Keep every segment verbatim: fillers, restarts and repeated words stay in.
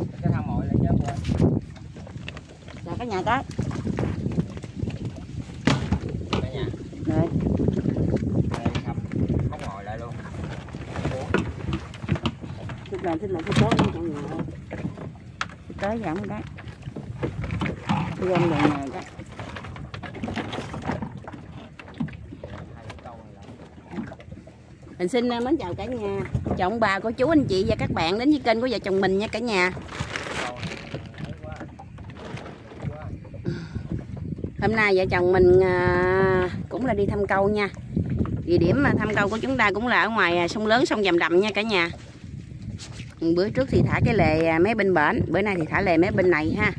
Cái thang mồi lại chết rồi. Là cả nhà có. Cả nhà. Rồi. Đây thăm móc ngồi lại luôn. Thích làm thích làm thích tốt trong nhà. Tới giảm cái. Tôi gom đường này cái. Mình xin mến chào cả nhà, chào ông bà, cô chú, anh chị và các bạn đến với kênh của vợ chồng mình nha cả nhà. Hôm nay vợ chồng mình cũng là đi thăm câu nha. Địa điểm mà thăm câu của chúng ta cũng là ở ngoài sông lớn, sông Vàm Đầm nha cả nhà. Bữa trước thì thả cái lề mấy bên bển, bữa nay thì thả lề mấy bên này ha.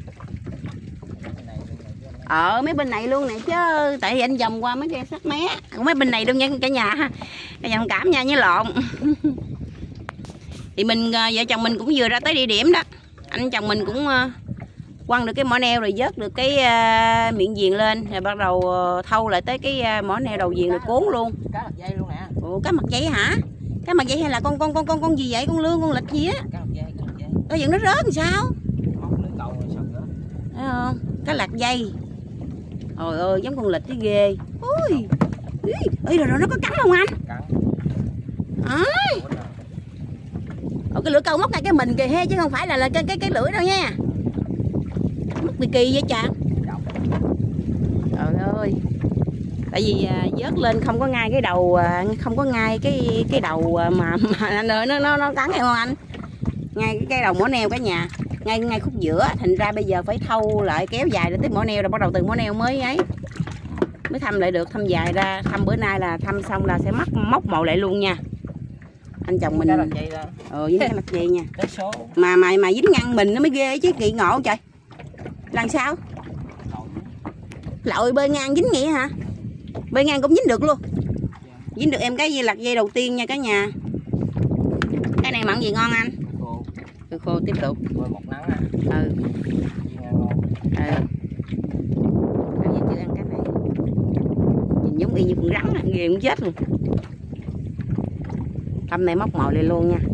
Ở mấy bên này luôn nè chứ, tại vì anh vòng qua mấy cái sắt mé mấy bên này luôn nha cả nhà ha. Cả nhà thông cảm nha, nhớ lộn. Thì mình vợ chồng mình cũng vừa ra tới địa điểm đó. Anh chồng mình cũng quăng được cái mỏ neo rồi vớt được cái uh, miệng viền lên rồi bắt đầu uh, thâu lại tới cái uh, mỏ neo đầu viền rồi cuốn luôn. Cá mặt dây luôn nè. Ủa, cá mặt dây hả? Cá mặt dây hay là con con con con con gì vậy? Con lươn, con lịch gì á? Cá mặt dây, cá mặt dây. Có dựng nó rớt làm sao? Móc lưới câu rồi sao nữa? Thấy không? Cá lạc dây. Trời ơi, giống con lịch cái ghê. Ui. Ê, rồi, rồi nó có cắn không anh? Cắn. À. Ủa, cái lưỡi câu móc ngay cái mình kìa he, chứ không phải là, là cái cái cái lưỡi đâu nha. Móc kỳ kỳ vậy chà. Trời ơi. Tại vì à, vớt lên không có ngay cái đầu, à, không có ngay cái cái đầu mà, mà nó nó nó cắn em không anh? Ngay cái, cái đầu mỏ neo cả nhà, ngay ngay khúc giữa, thành ra bây giờ phải thâu lại kéo dài để tới mỏ neo rồi bắt đầu từ mỏ neo mới ấy mới thăm lại được, thăm dài ra. Thăm bữa nay là thăm xong là sẽ mắc móc mồi lại luôn nha. Anh chồng mình ờ với cái mặt dây nha. Mà mày mà dính ngăn mình nó mới ghê chứ, kỳ ngộ trời. Làm sao? Lội bơi ngang dính nghĩa hả? Bơi ngang cũng dính được luôn. Dính được em cái dây lạc dây đầu tiên nha cả nhà. Cái này mặn gì ngon anh? Khô. Rồi khô tiếp tục. Bơi một nắng à. Ừ. Ngon. Ừ. Anh chưa ăn cái này. Nhìn giống y như con rắn, ghê cũng chết luôn. Tâm này móc mồi lên luôn nha.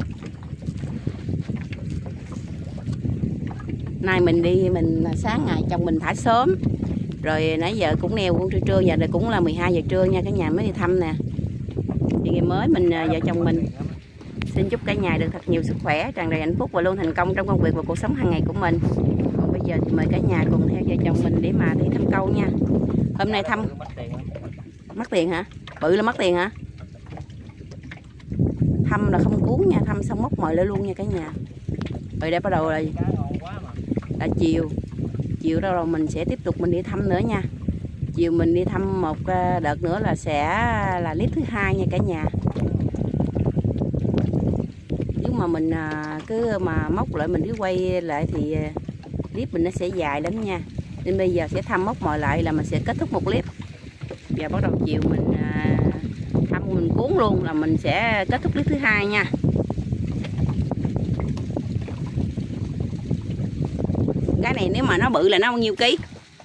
Nay mình đi, mình sáng ngày chồng mình thả sớm. Rồi nãy giờ cũng neo cũng trưa trưa, giờ này cũng là mười hai giờ trưa nha cả nhà mới đi thăm nè. Thì ngày mới mình vợ chồng mình xin chúc cả nhà được thật nhiều sức khỏe, tràn đầy hạnh phúc và luôn thành công trong công việc và cuộc sống hàng ngày của mình. Còn bây giờ thì mời cả nhà cùng theo vợ chồng mình để mà đi thăm câu nha. Hôm nay thăm mất tiền hả? Bự là mất tiền hả? Thăm là không cuốn nha, thăm xong móc mồi lại luôn nha cả nhà. Rồi đây bắt đầu là là chiều chiều đâu rồi mình sẽ tiếp tục mình đi thăm nữa nha. Chiều mình đi thăm một đợt nữa là sẽ là clip thứ hai nha cả nhà. Nếu mà mình cứ mà móc lại mình cứ quay lại thì clip mình nó sẽ dài lắm nha. Nên bây giờ sẽ thăm móc mồi lại là mình sẽ kết thúc một clip. Giờ bắt đầu chiều mình thăm mình cuốn luôn là mình sẽ kết thúc clip thứ hai nha. Cái này nếu mà nó bự là nó bao nhiêu ký?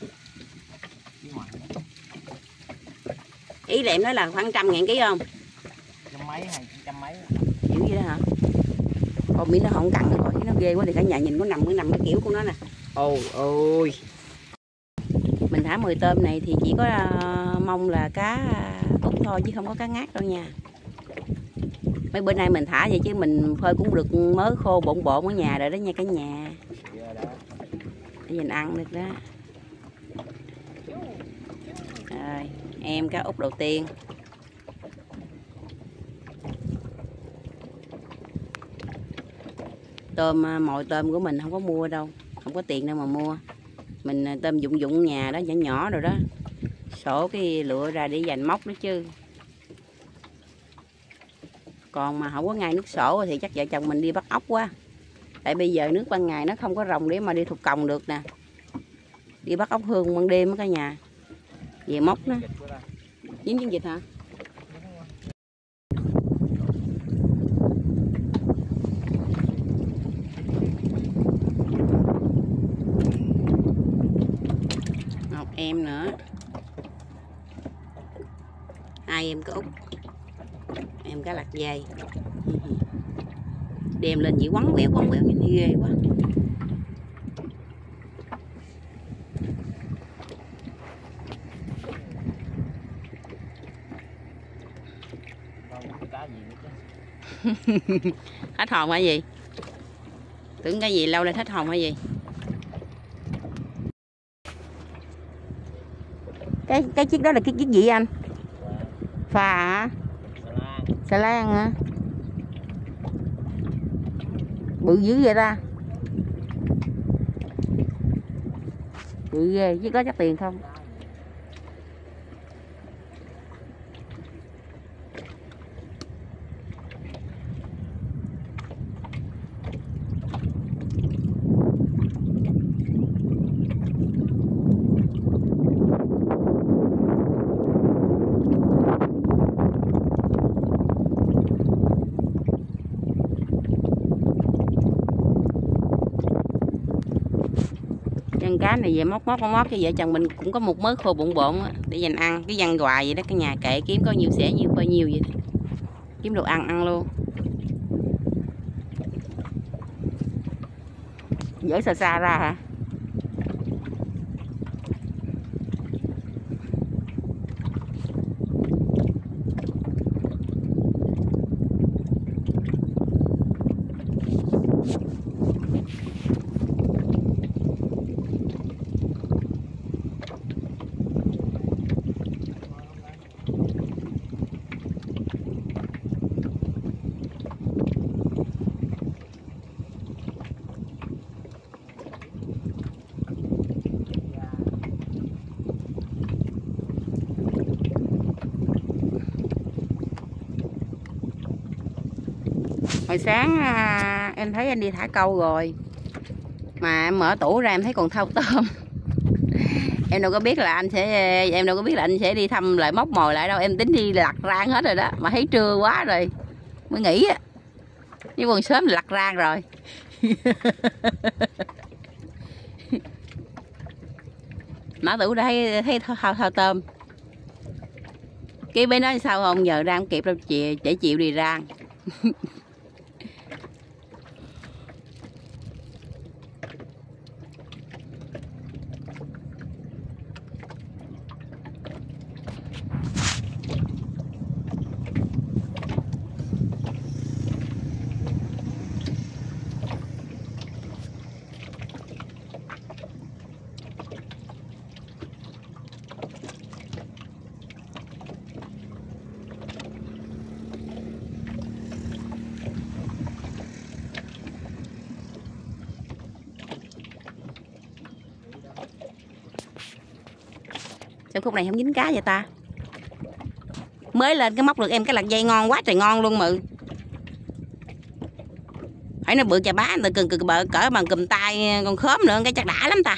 Ý là em nói là khoảng trăm ngàn ký không? Trăm mấy hay trăm mấy. Kiểu gì đó hả? Còn miếng nó không cắn được rồi, nó ghê quá thì cả nhà nhìn có nằm cái nằm cái kiểu của nó nè. Ôi ôi. Mình thả mười tôm này thì chỉ có uh, mong là cá út thôi chứ không có cá ngát đâu nha. Mấy bữa nay mình thả vậy chứ mình phơi cũng được mớ khô bộn bộn ở nhà rồi đó nha cả nhà. Để mình ăn được đó. Rồi, em cá út đầu tiên. Tôm, mồi tôm của mình không có mua đâu, không có tiền đâu mà mua. Mình tôm dụng dụng nhà đó, nhỏ nhỏ rồi đó. Sổ cái lựa ra để dành móc đó chứ. Còn mà không có ngay nước sổ thì chắc vợ chồng mình đi bắt ốc quá. Tại bây giờ nước ban ngày nó không có rồng để mà đi thục còng được nè. Đi bắt ốc hương ban đêm ở cả nhà. Về móc nó. Dính chân vịt hả? Một em nữa. Hai em có út. Em cá lạc dây. đem lên chỉ quấn quéo quấn quéo nhìn ghê quá. Hết hồn hay gì? Tưởng cái gì lâu lên hết hồn hay gì? Cái cái chiếc đó là cái chiếc gì anh? Phà hả? Xà lan hả? Bự dữ vậy ta? Bự ghê, chiếc đó chắc tiền không? Chân cá này về móc móc móc móc cho vợ chồng mình cũng có một mớ khô bụng bộn để dành ăn, cái văn hoài vậy đó, cái nhà kệ kiếm có nhiều xẻ nhiều bao nhiêu vậy đó. Kiếm đồ ăn ăn luôn. Dỡ xa xa ra hả? Hồi sáng à, em thấy anh đi thả câu rồi, mà em mở tủ ra em thấy còn thau tôm. Em đâu có biết là anh sẽ em đâu có biết là anh sẽ đi thăm lại móc mồi lại đâu, em tính đi lặt rang hết rồi đó, mà thấy trưa quá rồi mới nghỉ á, nhưng còn sớm lặt rang rồi. Mở tủ ra thấy thấy thau, thau tôm. Cái bên đó sao không, giờ rang không kịp đâu chị, để chịu đi rang. Sao khúc này không dính cá vậy ta? Mới lên cái móc được em cái lặt dây ngon quá trời ngon luôn mự. Phải nó bự chà bá, từ cần cực bự cỡ bằng cùm tay con khóm nữa, cái chắc đã lắm ta.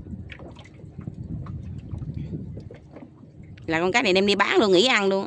Là con cá này đem đi bán luôn, nghỉ ăn luôn.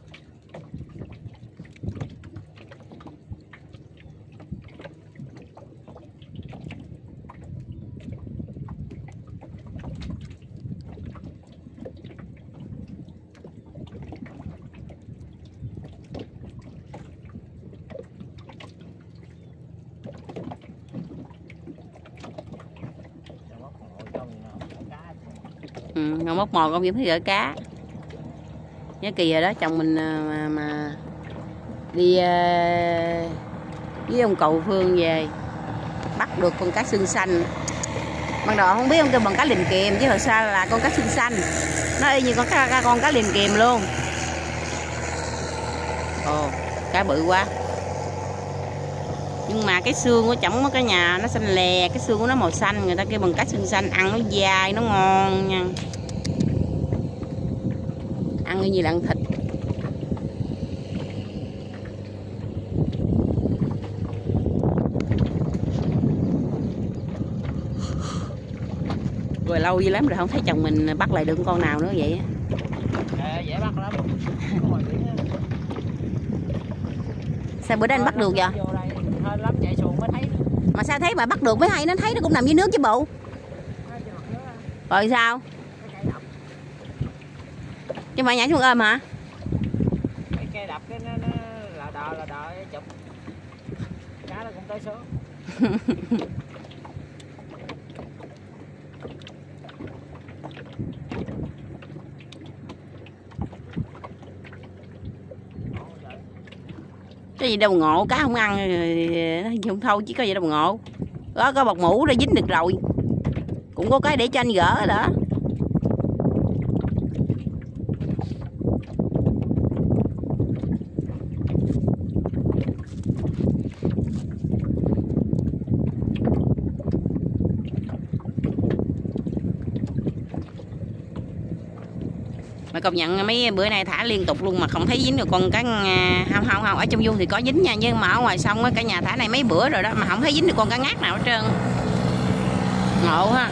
Ừ, ngon móc mồi con Diễm thấy gỡ cá. Nhớ kỳ rồi đó, chồng mình mà, mà đi uh, với ông cậu Phương về bắt được con cá xương xanh. Ban đầu không biết ông kêu bằng cá liềm kiềm, chứ thật ra là con cá xương xanh. Nó y như con cá, con cá liềm kiềm luôn. Ồ, cá bự quá. Nhưng mà cái xương của chồng ở cái nhà nó xanh lè, cái xương của nó màu xanh, người ta kêu bằng cá xương xanh, ăn nó dai, nó ngon nha. Ăn như là ăn thịt. Rồi lâu dữ lắm rồi không thấy chồng mình bắt lại được con nào nữa vậy á. À, dễ bắt lắm. Sao bữa đó anh bắt được vậy? Lắm chạy xuồng mới thấy. Mà sao thấy mà bắt được mới hay, nó thấy nó cũng nằm dưới nước chứ bộ. Rồi sao? Chứ mà nhảy xuống ôm hả? Cái cây đập cái nó, nó là đò là đò chụp. Cá nó cũng Cái gì đâu ngộ, cá không ăn nó không thâu, chỉ có gì đâu ngộ. Đó, có bọc mũ đã dính được rồi. Cũng có cái để cho anh gỡ đó. Mà công nhận mấy bữa nay thả liên tục luôn mà không thấy dính được con cá. Không không không, ở trong vuông thì có dính nha, nhưng mà ở ngoài sông cả nhà thả này mấy bữa rồi đó mà không thấy dính được con cá ngát nào hết trơn. Ngộ ha.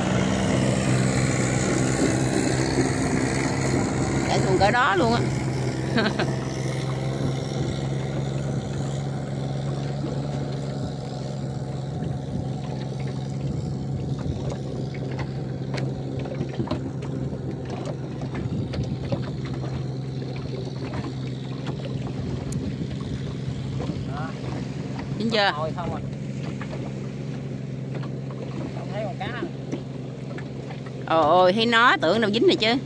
Để còn cỡ đó luôn á. Dính chưa? Thôi không rồi. Không thấy con cá. Ôi, thấy nó tưởng đâu dính rồi chứ.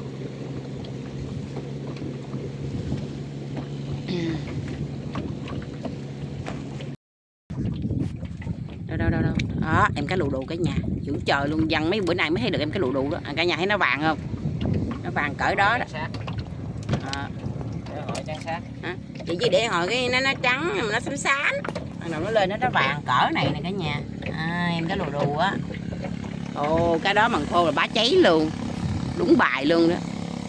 Đâu đâu đâu đâu. Đó, em cá lù đù cả nhà. Dữ trời luôn, dằn mấy bữa nay mới thấy được em cá lù đù đó. À, cả nhà thấy nó vàng không? Nó vàng cỡ đó đó. À. Để hỏi trắng sát. À, chị chỉ để hỏi cái nó nó trắng mà nó xám xám. Thằng nào nó lên nó nó vàng cỡ này nè cả nhà. À, em cá lù đù á. Ồ, cái đó mần khô là bá cháy luôn. Đúng bài luôn đó.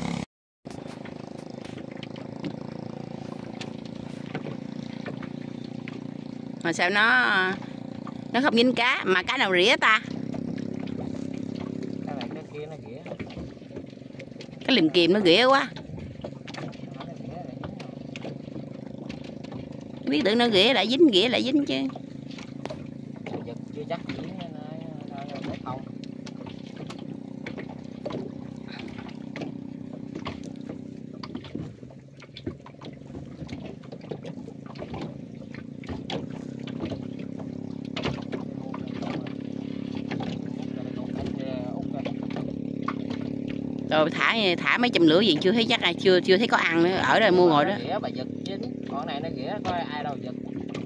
Mà sao nó nó không dính cá, mà cá nào rỉa ta? Cái này cái kia nó rỉa. Cái liềm kìm nó rỉa quá. Biết tưởng nó rỉa lại dính, rỉa lại dính chứ. Giật chưa chắc chỉ để không. Rồi thả thả mấy chùm lửa gì chưa thấy chắc ai chưa chưa thấy có ăn nữa, ở đây mua ngồi đó. Rỉa bà giật dính, con này nó rỉa coi ai đâu giật.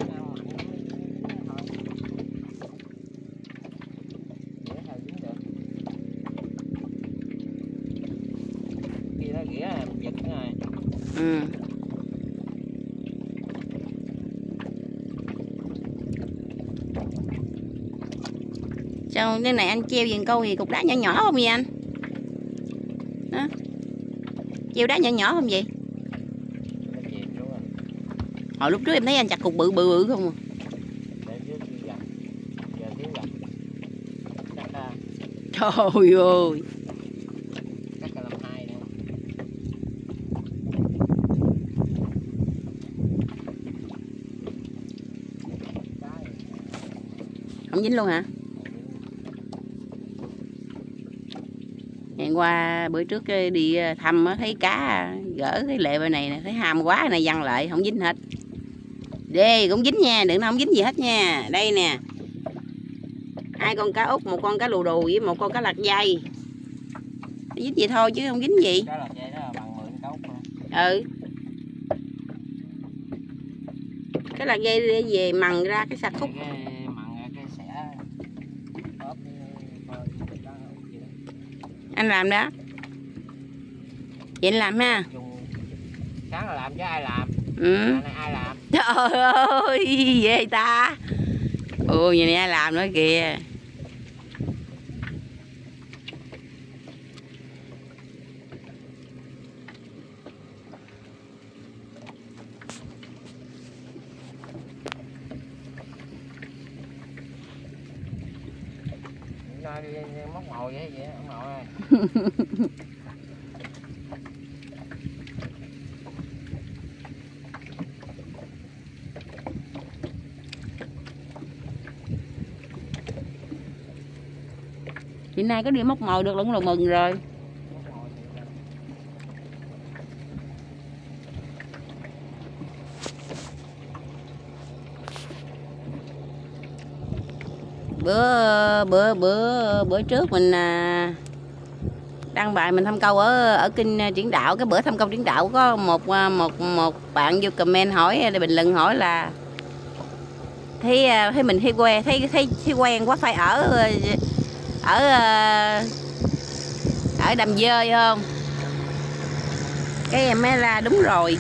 Khi nó rỉa giật nữa rồi. Ừ. Sao cái này anh treo viền câu gì cục đá nhỏ nhỏ không vậy anh? Đó. Treo đá nhỏ nhỏ không vậy? Hồi lúc trước em thấy anh chặt cục bự bự bự không à? Trời ơi. Không dính luôn hả? Hẹn qua bữa trước đi thăm thấy cá gỡ cái lệ bên này thấy ham quá này văng lại không dính hết. Đây cũng dính nha, đừng không dính gì hết nha. Đây nè. Hai con cá út, một con cá lù đù với một con cá lạc dây. Dính gì thôi chứ không dính gì. Cá lạc dây đó là bằng mười cá út luôn. Ừ. Cái lạc dây để về mần ra cái sạc khúc. Anh làm đó. Vậy anh làm ha. Sáng là làm chứ ai làm. Ừ. Này ai làm. Trời ơi, về ta. Ôi, vậy này ai làm nữa kìa. Đi, đi, đi móc mồi vậy vậy ông nội ơi. Chị nay có đi móc mồi được luôn là mừng rồi. bữa bữa bữa bữa trước mình à, đăng bài mình thăm câu ở ở kênh Triển Đạo. Cái bữa thăm câu Triển Đạo có một một một bạn vô comment hỏi, bình luận hỏi là thấy thấy mình thấy quen thấy thấy thấy quen quá, phải ở ở ở Đầm Dơi không? Cái em mới là đúng rồi,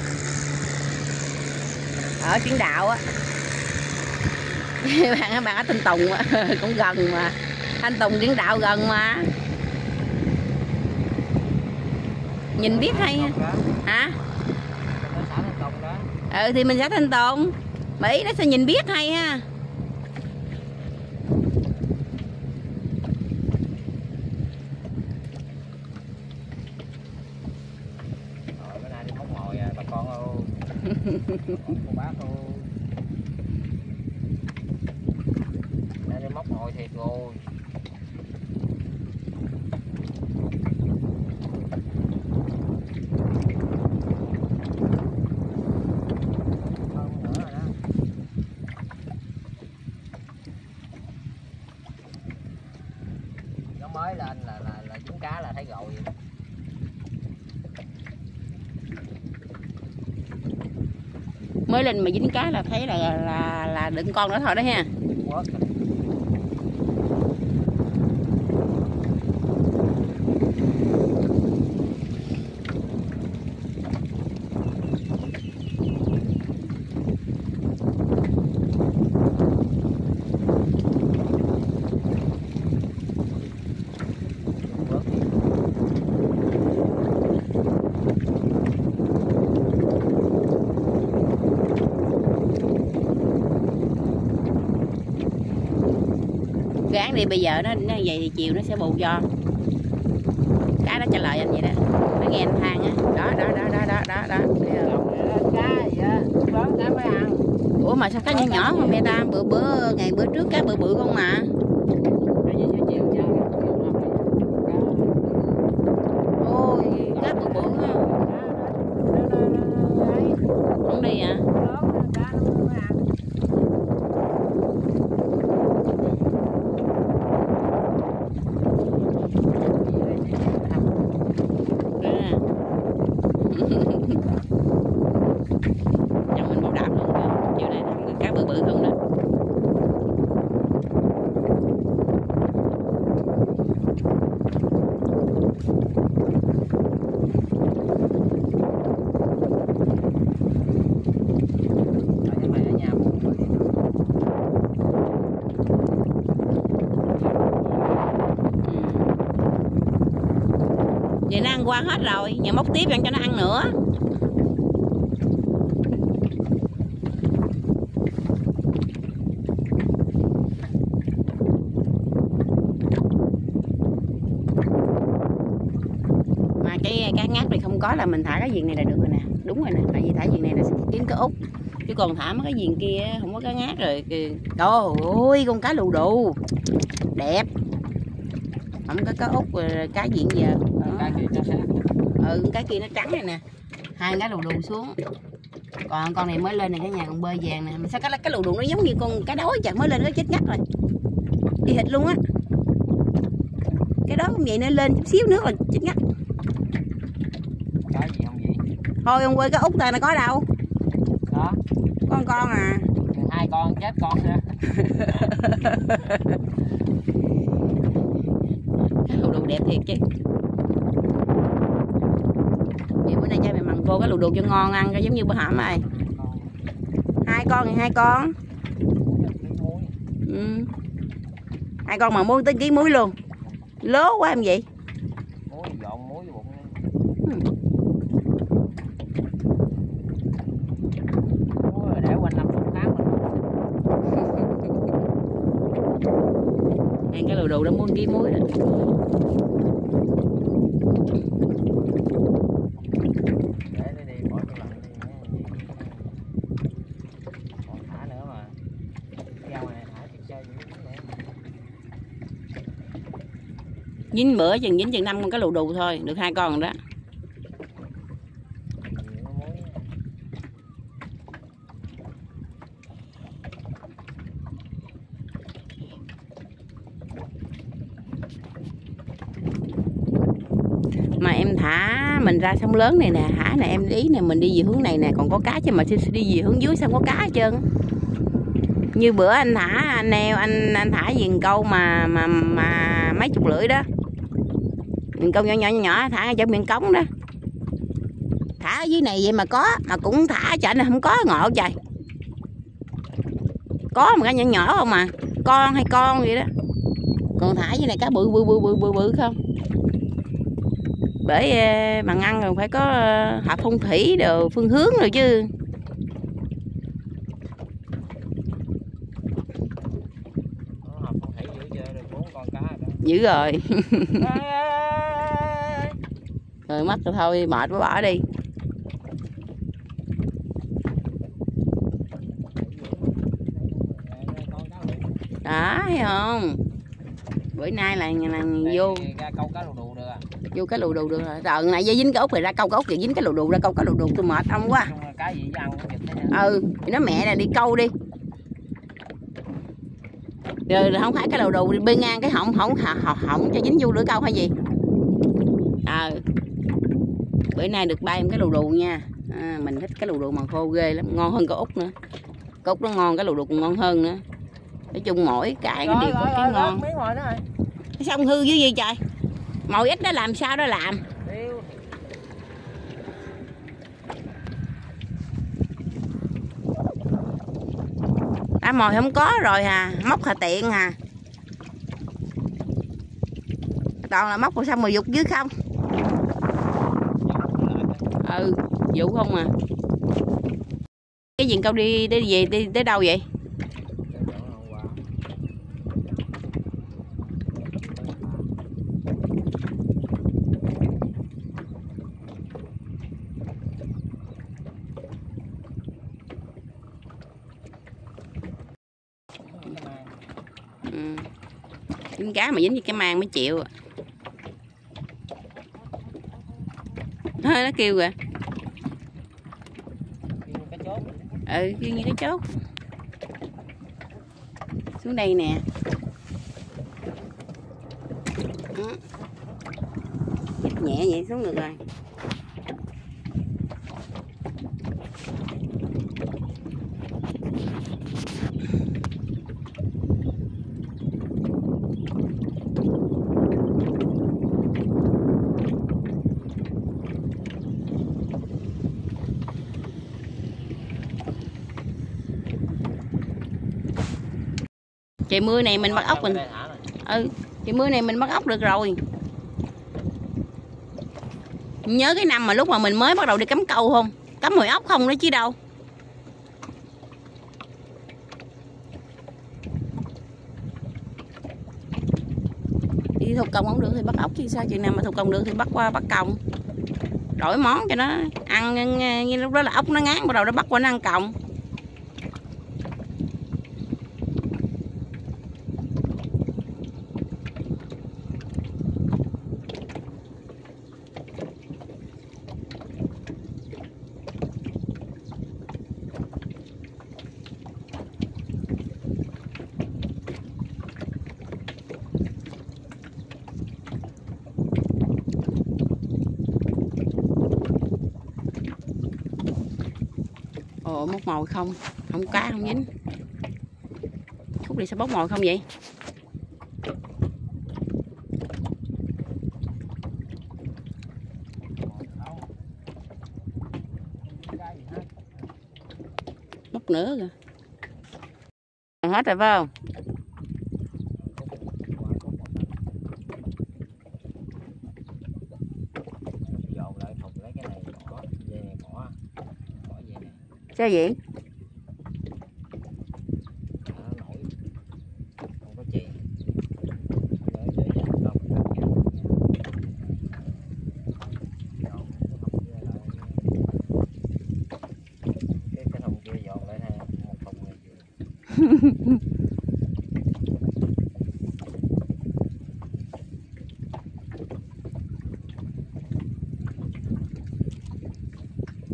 ở Triển Đạo á. bạn bạn ở Thanh Tùng cũng gần mà, Thanh Tùng Triển Đạo gần mà, nhìn biết hay hả? Ừ thì mình xã Thanh Tùng, Mỹ nó sẽ nhìn biết hay ha. Rồi bữa nay đi móc mồi à, bà con ơi. Cô bác ơi. Nay đi móc mồi thiệt rồi. Mới lên là là là trúng cá là thấy rồi. Mới lên mà dính cá là thấy là là là đựng con nữa thôi đó ha. Quất. Gán đi, bây giờ nó, nó vậy thì chiều nó sẽ bù cho. Cá nó trả lời anh vậy đó, nó nghe anh than á, đó đó đó đó đó đó đó. Cá gì á, lớn cá mới ăn. Ủa mà sao cá nhỏ nhỏ mà mẹ ta, bữa bữa ngày bữa trước cá bự bự không mà. Ôi cá bự bự ha. Không đi hả? Chồng mình bảo đảm luôn đó. Chiều nay thăm cá bự bự không đó. Vậy nó ăn qua hết rồi, giờ móc tiếp ăn cho nó ăn nữa. Mà cái cá ngát này không có là mình thả cái viền này là được rồi nè. Đúng rồi nè, tại vì thả viền này là sẽ kiếm cá út. Chứ còn thả mấy cái viền kia không có cá ngát rồi. Trời ơi, con cá lù đù đẹp. Không có cá út rồi cá diện giờ. Cái kia nó sáng. Ừ, cái kia nó trắng này nè, hai cái lù đù xuống, còn con này mới lên này, cái nhà còn bơi vàng nè. Mà sao cái cái lù đù nó giống như con cái đói chặt mới lên, nó chết ngắt rồi, đi thịt luôn á. Cái đó cũng vậy, nó lên chút xíu nữa là chết ngắt. Cái gì không vậy? Thôi ông quê cái út ta nó có đâu Đó, con con à, hai con chết con nữa. cái lù đù đẹp thiệt chứ. Vậy bữa nay cho mày mặn vô cái lù đù cho ngon ăn, cái giống như bữa hổm này. Hai con thì hai con. Ừ. Hai con mà muốn tới ký muối luôn. Lố quá em vậy. Muối dọn muối vô bụng. Ừ. Muối để quanh năm suốt tháng mình. Ăn cái lù đù đã muốn ký muối rồi. Dính bữa chừng dính chừng năm con cá lù đù thôi, được hai con rồi đó. Mà em thả mình ra sông lớn này nè, thả nè em ý nè, mình đi về hướng này nè còn có cá, chứ mà đi về hướng dưới sao có cá hết trơn. Như bữa anh thả anh neo anh anh thả viền câu mà mà mà mấy chục lưỡi đó, viền câu nhỏ nhỏ nhỏ thả ở miệng cống đó, thả ở dưới này vậy mà có, mà cũng thả chợ này không có, ngộ trời, có mà cá nhỏ nhỏ không mà con hay con vậy đó, còn thả dưới này cá bự bự bự bự bự bự không. Bởi bằng ăn rồi phải có hợp phong thủy đồ phương hướng rồi chứ. Hợp phong thủy dữ chưa, được bốn con cá rồi đó. Dữ rồi. Rồi mất rồi thôi, mệt quá bỏ đi. Đó thấy không, bữa nay là, là vô ra câu cá lù đù được à? Vô cái lù đù được rồi. Rồi này dây dính cái ốc rồi ra câu cái ốc rồi dính cái lù đù ra câu cái lù đù, tôi mệt ông quá. Cái gì ăn cũng giật thế. Ừ thì nó mẹ là đi câu đi. Rồi không phải cái lù đù đi bên ngang cái họng họng họng, họng cho dính vô lưỡi câu hay gì. Ờ. À, bữa nay được ba em cái lù đù nha. À, mình thích cái lù đù mà khô ghê lắm, ngon hơn cái ốc nữa. Cái ốc nó ngon, cái lù đù còn ngon hơn nữa. Nói chung mỗi cái nó đều có cái rồi, ngon. Cái xong hư với gì trời? Mồi ít đó làm sao đó làm. À, mồi không có rồi à, móc hà tiện à. Toàn là móc rồi xong rồi dục dưới không. Ừ, vụ không à. Cái gì câu đi đi về đi tới đâu vậy? Ừ. Dính cá mà dính với cái mang mới chịu. Thôi nó kêu kìa. Ừ, kêu như cái chốt. Xuống đây nè. Ừ. Nhẹ vậy xuống được rồi. Trời mưa này mình bắt ốc mình. Ừ, trời mưa này mình bắt ốc được rồi. Nhớ cái năm mà lúc mà mình mới bắt đầu đi cắm câu không? Cắm mồi ốc không đó chứ đâu. Đi thuộc công không được thì bắt ốc chứ sao, chừng nào mà thuộc công được thì bắt qua bắt còng. Đổi món cho nó ăn, như lúc đó là ốc nó ngán bắt đầu nó bắt qua nó ăn còng. Ồ, móc mồi không? Không cá không dính. Khúc đi sao bóc mồi không vậy? Móc nữa kìa. Hết rồi phải không? Sao vậy?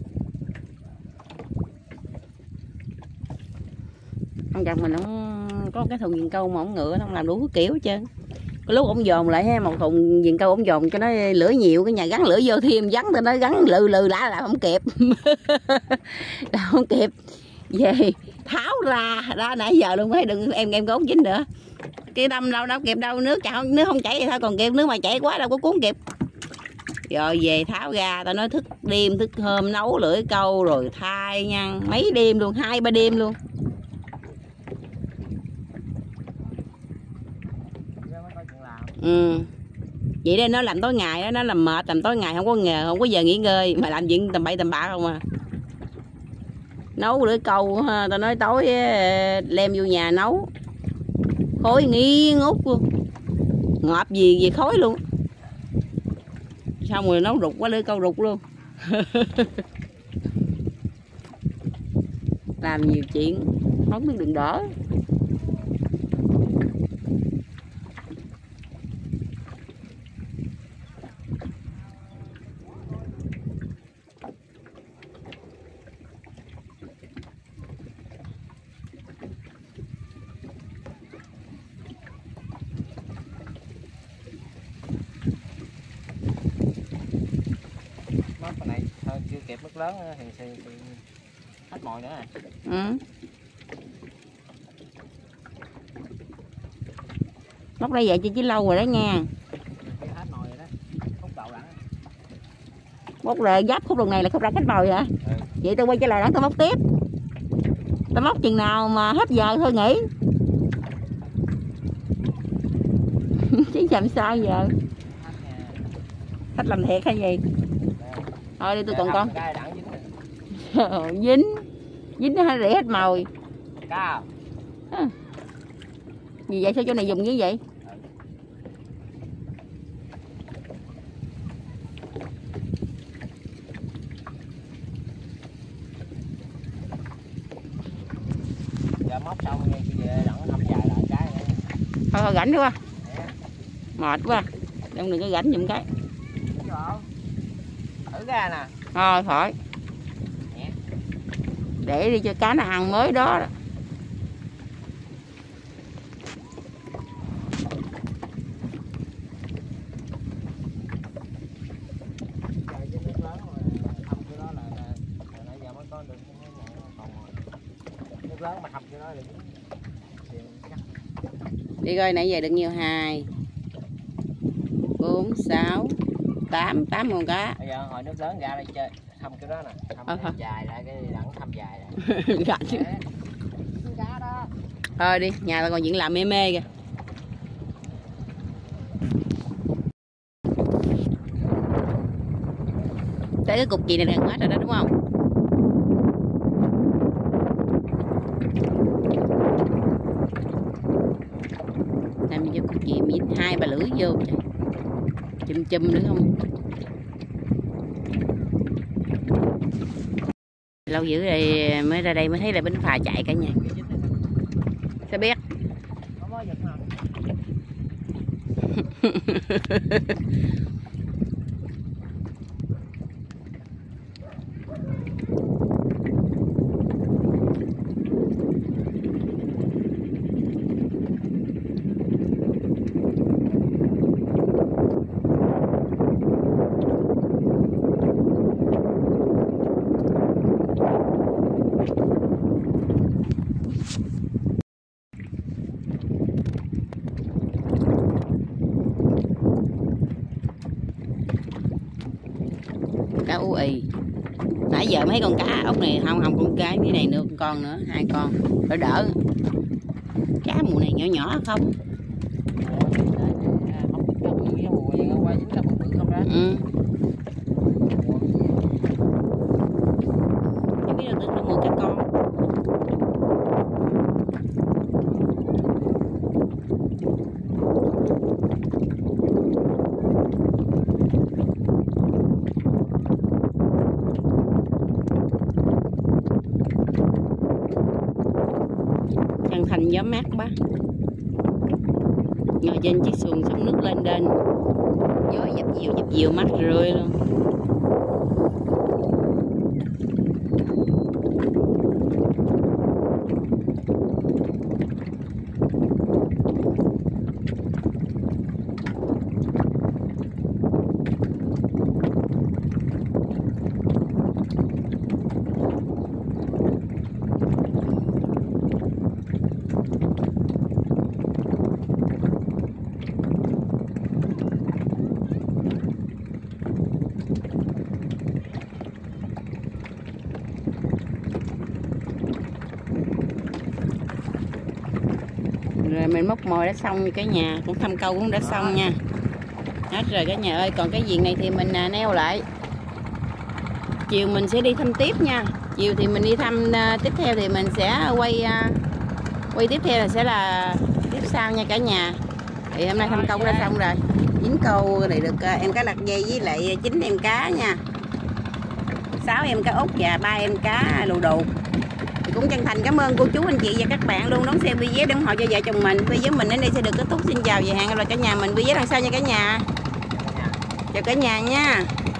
Con chồng mình nó có cái thùng viền câu mà ông ngựa, ông làm đủ kiểu hết trơn. Cái lúc ông dồn lại ha, một thùng viền câu ông dồn cho nó lửa nhiều, cái nhà gắn lửa vô thêm gắn cho nó gắn lừ lừ đã là không kịp. Là không kịp. Về tháo ra ra nãy giờ luôn, thấy đừng em em có dính nữa. Cái đâm đâu đâu kịp đâu, nước chảo nước không chảy thì thôi còn kịp, nước mà chảy quá đâu có cuốn kịp. Rồi về tháo ra, tao nói thức đêm thức hôm nấu lưỡi câu rồi thay nha, mấy đêm luôn, hai ba đêm luôn. Ừ. Vậy đây nó làm tối ngày đó, nó làm mệt, làm tối ngày không có nghề, không có giờ nghỉ ngơi mà làm chuyện tầm bậy tầm bạ không à. Nấu lưỡi câu ha, tao nói tối lem vô nhà nấu khói nghi ngút luôn, ngọt gì gì khói luôn. Xong rồi nấu rụt quá lưỡi câu rụt luôn. Làm nhiều chuyện không biết đừng đỡ. Cái này thôi chưa kịp mức lớn thì, thì, thì hết mồi nữa à. Ừ. Móc đây vậy chứ lâu rồi đó nha. Hết mồi rồi đó. Khúc đầu đã. Móc rồi giáp khúc đầu này là khúc ra khách mồi hả? Ừ. Vậy tôi quay trở lại đó tôi móc tiếp. Tôi móc chừng nào mà hết giờ thôi nghỉ. Chứ làm sao giờ? Khách làm thiệt hay gì? Thôi đi tôi còn con. Dính. Dính nó rỉ hết mồi. Cao. À. Gì vậy, sao chỗ này dùng như vậy? Giờ móc xong bây giờ đặng nó thăm dài lại cái nữa. Thôi thôi rảnh quá. Mệt quá. Đừng đừng có rảnh giùm cái. Thử ra nè. Thôi khỏi. Để đi cho cá nó ăn mới đó. Đi coi nãy giờ được nhiêu? Hai bốn sáu tám tám con cá. Bây giờ hồi nước lớn ra đây chơi thăm cái đó nè, thăm ờ, cái dài lại cái đặng thăm dài lại. Cá đó. Thôi đi, nhà tao còn chuyện làm mê mê kìa. Tới cái cục gì này gần hết rồi đó đúng không? Làm vô cục gì miếng hai ba lưỡi vô trời. Chùm chùm nữa không? Lâu dữ rồi mới ra đây mới thấy là bánh phà chạy cả nhà. Sao biết? Cá ú ì. Nãy giờ mấy con cá ốc này không không con cái này nữa con nữa, hai con đỡ đỡ. Cá mùa này nhỏ nhỏ không? Ừ. Không biết đâu tự nó mua cá con. Trăng thành gió mát quá. Ngồi trên chiếc xuồng sóng nước lên đên. Gió dập dìu dập dìu mắt rơi luôn. mình móc mồi đã xong như cả nhà, cũng thăm câu cũng đã xong nha. Hết rồi cả nhà ơi, còn cái diện này thì mình à, neo lại. Chiều mình sẽ đi thăm tiếp nha. Chiều thì mình đi thăm uh, tiếp theo thì mình sẽ quay uh, quay tiếp theo là sẽ là tiếp sau nha cả nhà. Thì hôm nay thăm câu đã xong rồi. Chín câu này được uh, em cá lặt dây với lại chín em cá nha. sáu em cá út và ba em cá lù đù. Cũng chân thành cảm ơn cô chú anh chị và các bạn luôn đón xem video ủng hộ cho vợ chồng mình. Video mình đến đây sẽ được kết thúc. Xin chào và hẹn gặp lại cả nhà mình video lần sau nha cả nhà. Chào cả nhà nha.